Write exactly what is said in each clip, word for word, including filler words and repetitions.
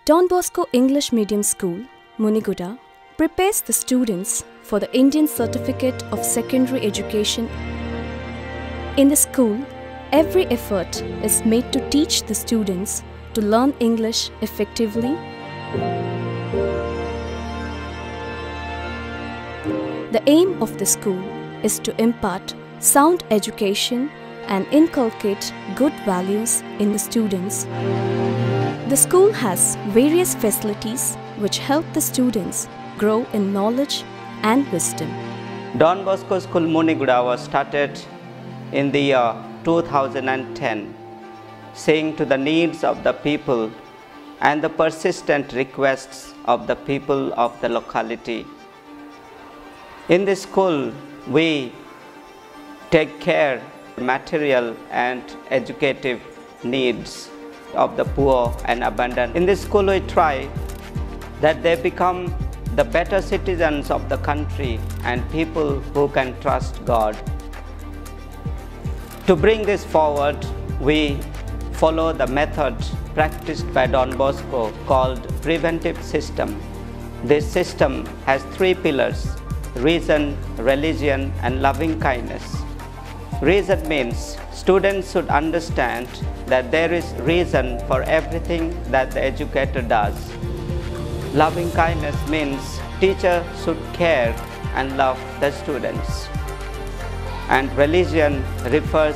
Don Bosco English Medium School, Muniguda, prepares the students for the Indian Certificate of Secondary Education. In the school, every effort is made to teach the students to learn English effectively. The aim of the school is to impart sound education and inculcate good values in the students. The school has various facilities which help the students grow in knowledge and wisdom. Don Bosco School Muniguda was started in the year two thousand ten, seeing to the needs of the people and the persistent requests of the people of the locality. In this school, we take care of material and educative needs of the poor and abandoned. In this school, we try that they become the better citizens of the country and people who can trust God. To bring this forward, we follow the method practiced by Don Bosco called preventive system. This system has three pillars: reason, religion, and loving kindness. Reason means students should understand that there is reason for everything that the educator does. Loving kindness means teacher should care and love the students. And religion refers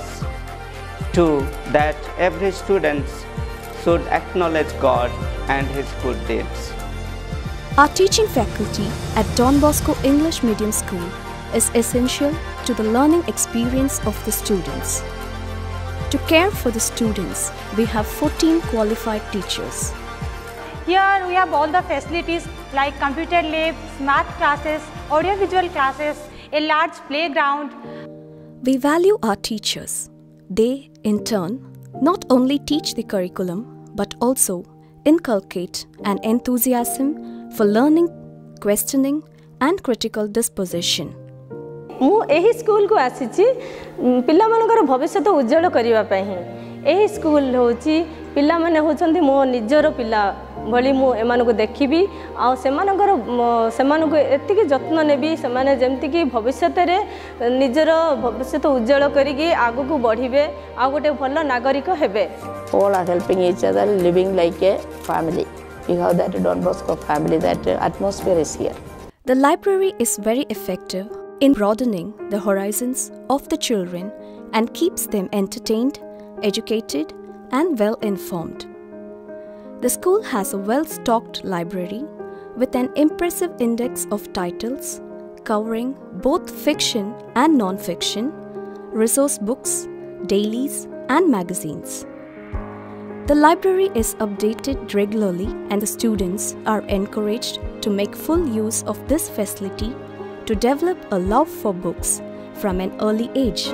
to that every student should acknowledge God and His good deeds. Our teaching faculty at Don Bosco English Medium School is essential to the learning experience of the students. To care for the students, we have fourteen qualified teachers. Here we have all the facilities like computer labs, math classes, audiovisual classes, a large playground. We value our teachers. They, in turn, not only teach the curriculum but also inculcate an enthusiasm for learning, questioning, and critical disposition. ମୁଁ ଏହି ସ୍କୁଲକୁ ଆସିଛି ପିଲାମାନଙ୍କର ଭବିଷ୍ୟତ ଉଜ୍ଜଳ କରିବା ପାଇଁ ହିଁ। ଏହି ସ୍କୁଲ ହେଉଛି ପିଲାମାନେ ହେଉଛନ୍ତି ମୋ ନିଜର ପିଲା ଭଳି ମୁଁ ଏମାନଙ୍କୁ ଦେଖିବି ଆଉ ସେମାନଙ୍କର ସେମାନଙ୍କୁ ଏତିକି ଯତ୍ନ ନେବି ସେମାନେ ଯେମିତିକି ଭବିଷ୍ୟତରେ ନିଜର ଭବିଷ୍ୟତ ଉଜ୍ଜଳ କରିକି ଆଗକୁ ବଢ଼ିବେ ଆଉ ଗୋଟେ ଭଲ ନାଗରିକ ହେବେ। All are helping each other, living like a family. We have that Don Bosco family, that atmosphere is here. The library is very effective in broadening the horizons of the children and keeps them entertained, educated, and well informed. The school has a well-stocked library with an impressive index of titles covering both fiction and non-fiction, resource books, dailies, and magazines. The library is updated regularly and the students are encouraged to make full use of this facility to develop a love for books from an early age.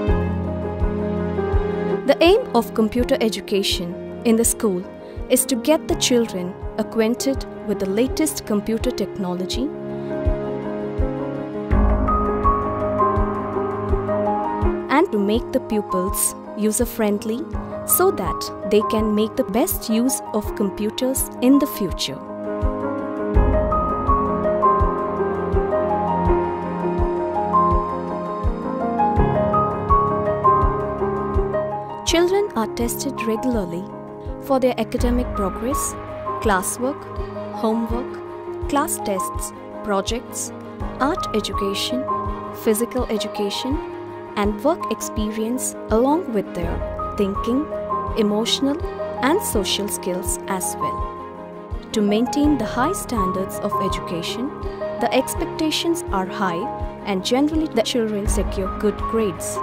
The aim of computer education in the school is to get the children acquainted with the latest computer technology and to make the pupils user-friendly so that they can make the best use of computers in the future. Children are tested regularly for their academic progress, classwork, homework, class tests, projects, art education, physical education, and work experience along with their thinking, emotional, and social skills as well. To maintain the high standards of education, the expectations are high and generally the children secure good grades.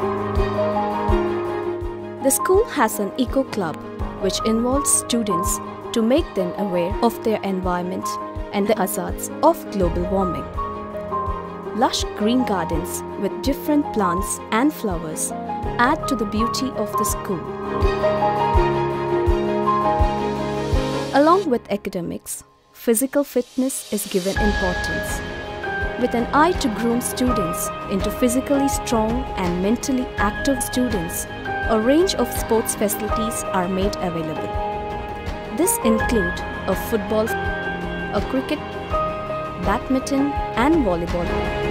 The school has an eco club which involves students to make them aware of their environment and the hazards of global warming. Lush green gardens with different plants and flowers add to the beauty of the school. Along with academics, physical fitness is given importance. With an eye to groom students into physically strong and mentally active students, a range of sports facilities are made available. This include a football, a cricket, badminton and volleyball.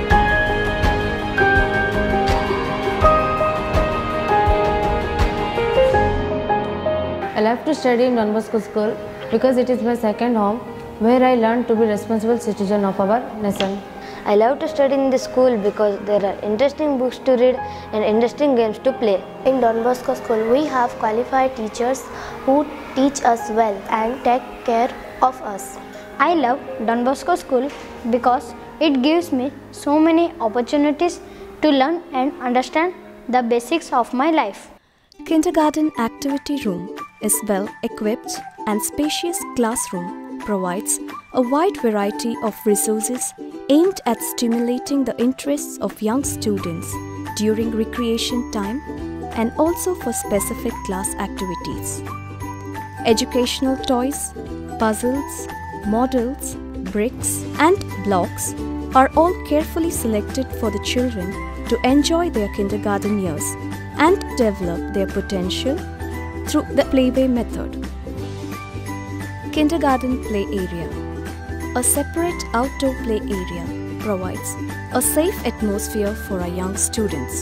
I love to study in Don Bosco School because it is my second home where I learned to be responsible citizen of our nation. I love to study in this school because there are interesting books to read and interesting games to play. In Don Bosco School, we have qualified teachers who teach us well and take care of us. I love Don Bosco School because it gives me so many opportunities to learn and understand the basics of my life. Kindergarten activity room is well equipped and spacious classroom provides a wide variety of resources aimed at stimulating the interests of young students during recreation time and also for specific class activities. Educational toys, puzzles, models, bricks and blocks are all carefully selected for the children to enjoy their kindergarten years and develop their potential through the playway method. Kindergarten play area. A separate outdoor play area provides a safe atmosphere for our young students.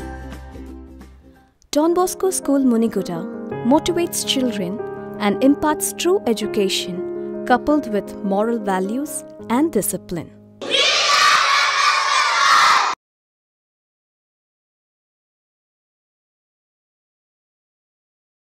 Don Bosco School Muniguda motivates children and imparts true education coupled with moral values and discipline.